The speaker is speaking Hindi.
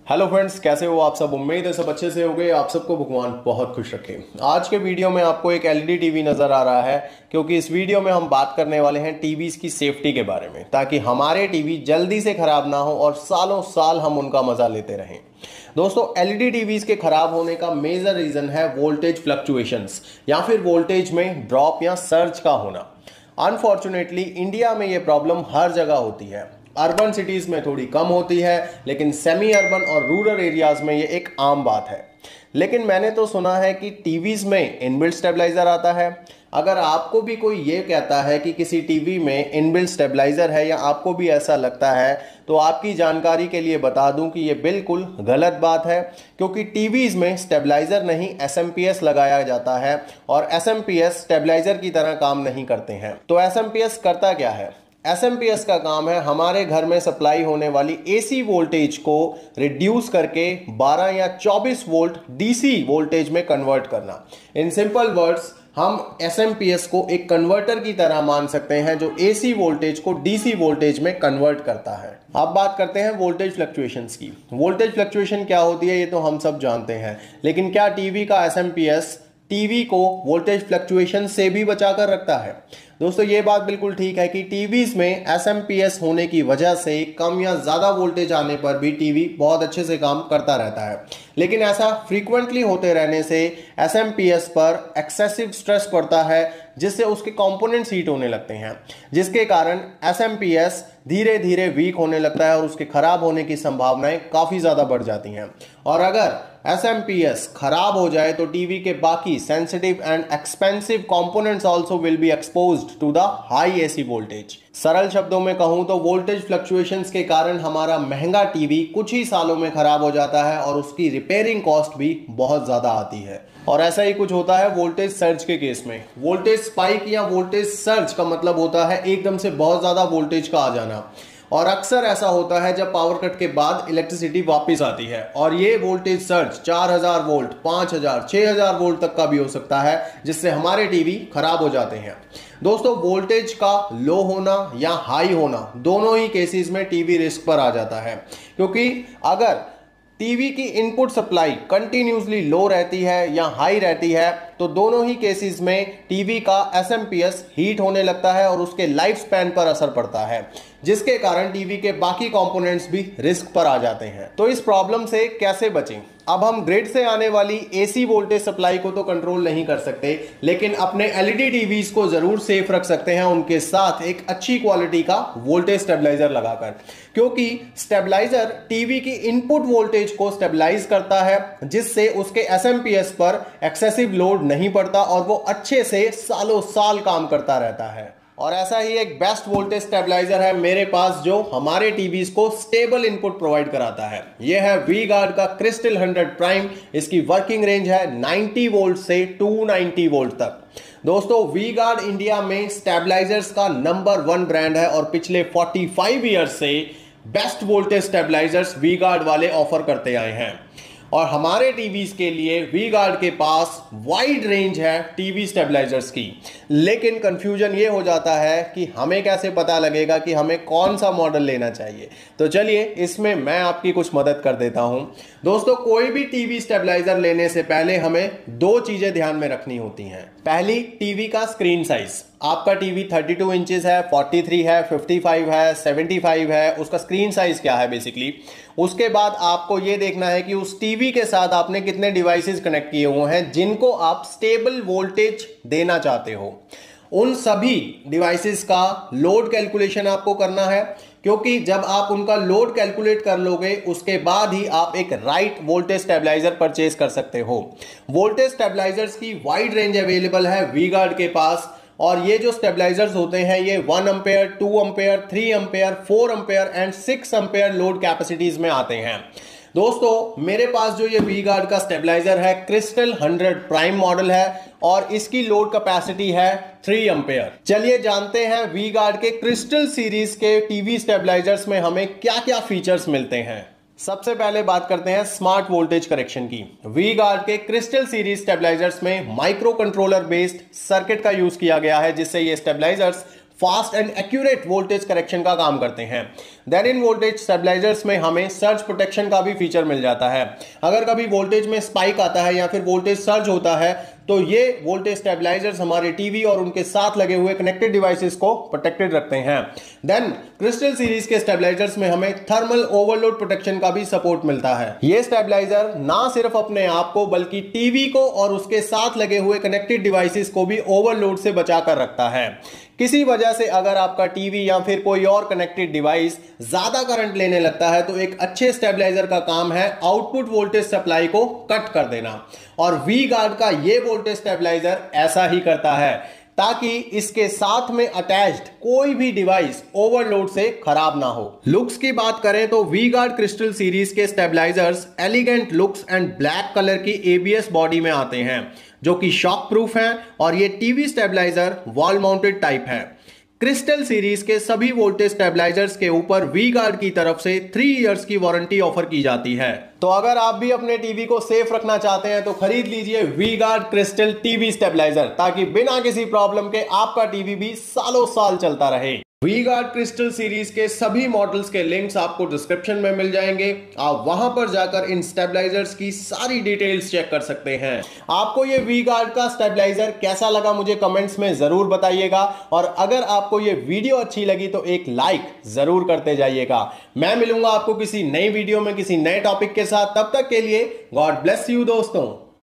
हेलो फ्रेंड्स, कैसे हो आप सब। उम्मीद है सब अच्छे से होंगे। आप सबको भगवान बहुत खुश रखे। आज के वीडियो में आपको एक एलईडी टीवी नज़र आ रहा है, क्योंकि इस वीडियो में हम बात करने वाले हैं टीवीज़ की सेफ्टी के बारे में, ताकि हमारे टीवी जल्दी से ख़राब ना हो और सालों साल हम उनका मज़ा लेते रहें। दोस्तों, एलईडी टीवीज़ के ख़राब होने का मेजर रीज़न है वोल्टेज फ्लक्चुएशंस या फिर वोल्टेज में ड्रॉप या सर्ज का होना। अनफॉर्चुनेटली इंडिया में ये प्रॉब्लम हर जगह होती है। अर्बन सिटीज़ में थोड़ी कम होती है, लेकिन सेमी अर्बन और रूरल एरियाज़ में ये एक आम बात है। लेकिन मैंने तो सुना है कि टीवीज़ में इनबिल्ट स्टेबलाइज़र आता है। अगर आपको भी कोई ये कहता है कि किसी टीवी में इनबिल्ट स्टेबलाइज़र है या आपको भी ऐसा लगता है, तो आपकी जानकारी के लिए बता दूं कि ये बिल्कुल गलत बात है, क्योंकि टीवीज़ में स्टेबलाइज़र नहीं एसएमपीएस लगाया जाता है और एसएमपीएस स्टेबलाइज़र की तरह काम नहीं करते हैं। तो एसएमपीएस करता क्या है? एसएमपीएस का काम है हमारे घर में सप्लाई होने वाली एसी वोल्टेज को रिड्यूस करके 12 या 24 वोल्ट डीसी वोल्टेज में कन्वर्ट करना। इन सिंपल वर्ड्स, हम एसएमपीएस को एक कन्वर्टर की तरह मान सकते हैं जो एसी वोल्टेज को डीसी वोल्टेज में कन्वर्ट करता है। अब बात करते हैं वोल्टेज फ्लक्चुएशंस की। वोल्टेज फ्लक्चुएशन क्या होती है ये तो हम सब जानते हैं, लेकिन क्या टीवी का एसएमपीएस टीवी को वोल्टेज फ्लक्चुएशन से भी बचाकर रखता है? दोस्तों, ये बात बिल्कुल ठीक है कि टीवीज में एसएमपीएस होने की वजह से कम या ज़्यादा वोल्टेज आने पर भी टीवी बहुत अच्छे से काम करता रहता है। लेकिन ऐसा फ्रीक्वेंटली होते रहने से एसएमपीएस पर एक्सेसिव स्ट्रेस पड़ता है, जिससे उसके कंपोनेंट्स हीट होने लगते हैं, जिसके कारण एसएमपीएस धीरे धीरे वीक होने लगता है और उसके खराब होने की संभावनाएं काफ़ी ज़्यादा बढ़ जाती हैं। और अगर एसएमपीएस खराब हो जाए तो टीवी के बाकी sensitive and expensive components also will be exposed to the high AC voltage. सरल शब्दों में कहूं तो वोल्टेज फ्लक्चुएशंस के कारण हमारा महंगा टीवी कुछ ही सालों में खराब हो जाता है और उसकी रिपेयरिंग कॉस्ट भी बहुत ज़्यादा आती है। और ऐसा ही कुछ होता है वोल्टेज सर्ज के केस में। वोल्टेज स्पाइक या वोल्टेज सर्ज का मतलब होता है एकदम से बहुत ज़्यादा वोल्टेज का आ जाना, और अक्सर ऐसा होता है जब पावर कट के बाद इलेक्ट्रिसिटी वापस आती है। और ये वोल्टेज सर्ज 4000 वोल्ट, 5000, 6000 वोल्ट तक का भी हो सकता है, जिससे हमारे टीवी खराब हो जाते हैं। दोस्तों, वोल्टेज का लो होना या हाई होना दोनों ही केसेस में टीवी रिस्क पर आ जाता है, क्योंकि अगर टीवी की इनपुट सप्लाई कंटिन्यूसली लो रहती है या हाई रहती है तो दोनों ही केसेस में टीवी का एसएमपीएस हीट होने लगता है और उसके लाइफ स्पैन पर असर पड़ता है, जिसके कारण टीवी के बाकी कंपोनेंट्स भी रिस्क पर आ जाते हैं। तो इस प्रॉब्लम से कैसे बचें? अब हम ग्रिड से आने वाली एसी वोल्टेज सप्लाई को तो कंट्रोल नहीं कर सकते, लेकिन अपने एलईडी टीवीज को जरूर सेफ रख सकते हैं उनके साथ एक अच्छी क्वालिटी का वोल्टेज स्टेबलाइजर लगाकर, क्योंकि स्टेबलाइजर टीवी की इनपुट वोल्टेज को स्टेबलाइज करता है, जिससे उसके एसएमपीएस पर एक्सेसिव लोड नहीं पड़ता और वो अच्छे से सालों साल काम करता रहता है। और ऐसा ही एक बेस्ट वोल्टेज स्टेबलाइजर है मेरे पास, जो हमारे टीवीज को स्टेबल इनपुट प्रोवाइड कराता है। यह है वी गार्ड का क्रिस्टल 100 प्राइम। इसकी वर्किंग रेंज है 90 वोल्ट से 290 वोल्ट तक। दोस्तों, वी गार्ड इंडिया में स्टेबलाइजर्स का नंबर 1 ब्रांड है और पिछले 45 ईयर्स से best voltage stabilizers V Guard वाले ऑफर करते आए हैं। और हमारे टीवीज के लिए वी गार्ड के पास वाइड रेंज है टीवी स्टेबलाइजर्स की। लेकिन कंफ्यूजन ये हो जाता है कि हमें कैसे पता लगेगा कि हमें कौन सा मॉडल लेना चाहिए। तो चलिए, इसमें मैं आपकी कुछ मदद कर देता हूं। दोस्तों, कोई भी टीवी स्टेबलाइजर लेने से पहले हमें 2 चीजें ध्यान में रखनी होती हैं। पहली, टीवी का स्क्रीन साइज। आपका टीवी 32 इंचेस है, 43 है, 55 है, 75 है, उसका स्क्रीन साइज क्या है बेसिकली। उसके बाद आपको यह देखना है कि उस टीवी के साथ आपने कितने डिवाइसेस कनेक्ट किए हुए हैं जिनको आप स्टेबल वोल्टेज देना चाहते हो। उन सभी डिवाइसेस का लोड कैलकुलेशन आपको करना है, क्योंकि जब आप उनका लोड कैलकुलेट कर लोगे उसके बाद ही आप एक राइट वोल्टेज स्टेबलाइजर परचेज कर सकते हो। वोल्टेज स्टेबलाइजर्स की वाइड रेंज अवेलेबल है वी गार्ड के पास, और ये जो स्टेबलाइजर्स होते हैं ये 1 ampere, 2 ampere, 3 ampere, 4 ampere and 6 ampere load capacities में आते हैं। दोस्तों, मेरे पास जो ये वी गार्ड का स्टेबलाइजर है क्रिस्टल 100 प्राइम मॉडल है और इसकी लोड कैपेसिटी है 3 एम्पेयर। चलिए जानते हैं वी गार्ड के क्रिस्टल सीरीज के टीवी स्टेबलाइजर्स में हमें क्या क्या फीचर्स मिलते हैं। सबसे पहले बात करते हैं स्मार्ट वोल्टेज करेक्शन की। वी गार्ड के क्रिस्टल सीरीज स्टेबलाइजर्स में माइक्रो कंट्रोलर बेस्ड सर्किट का यूज किया गया है, जिससे ये stabilizers fast and accurate voltage correction का काम करते हैं। देन इन वोल्टेज स्टेबलाइजर्स में हमें सर्ज प्रोटेक्शन का भी फीचर मिल जाता है। अगर कभी वोल्टेज में स्पाइक आता है या फिर वोल्टेज सर्ज होता है तो ये वोल्टेज स्टेबलाइजर्स हमारे टीवी और उनके साथ लगे हुए कनेक्टेड डिवाइसेस को प्रोटेक्टेड रखते हैं। देन क्रिस्टल सीरीज के स्टेबलाइजर्स में हमें थर्मल ओवरलोड प्रोटेक्शन का भी सपोर्ट मिलता है। ये स्टेबलाइजर ना सिर्फ अपने आप को बल्कि टीवी को और उसके साथ लगे हुए कनेक्टेड डिवाइसेस को भी ओवरलोड से बचा कर रखता है। किसी वजह से अगर आपका टीवी या फिर कोई और कनेक्टेड डिवाइस ज्यादा करंट लेने लगता है तो एक अच्छे स्टेबलाइजर का काम है आउटपुट वोल्टेज सप्लाई को कट कर देना, और वी गार्ड का ये वोल्टेज स्टेबलाइजर ऐसा ही करता है ताकि इसके साथ में अटैच्ड कोई भी डिवाइस ओवरलोड से खराब ना हो। लुक्स की बात करें तो वी गार्ड क्रिस्टल सीरीज के stabilizers elegant looks and black colour की एबीएस बॉडी में आते हैं जो कि शॉक प्रूफ है, और ये TV stabilizer wall mounted type है। क्रिस्टल सीरीज के सभी वोल्टेज स्टेबलाइजर्स के ऊपर वी गार्ड की तरफ से 3 इयर्स की वारंटी ऑफर की जाती है। तो अगर आप भी अपने टीवी को सेफ रखना चाहते हैं तो खरीद लीजिए V Guard crystal TV stabilizer, ताकि बिना किसी प्रॉब्लम के आपका टीवी भी सालों साल चलता रहे। वी गार्ड क्रिस्टल सीरीज के सभी मॉडल्स के लिंक्स आपको डिस्क्रिप्शन में मिल जाएंगे। आप वहां पर जाकर इन स्टेबलाइजर्स की सारी डिटेल्स चेक कर सकते हैं। आपको ये वी गार्ड का स्टेबलाइजर कैसा लगा मुझे कमेंट्स में जरूर बताइएगा, और अगर आपको ये वीडियो अच्छी लगी तो एक लाइक जरूर करते जाइएगा। मैं मिलूंगा आपको किसी नई वीडियो में किसी नए टॉपिक के साथ। तब तक के लिए गॉड ब्लेस यू दोस्तों।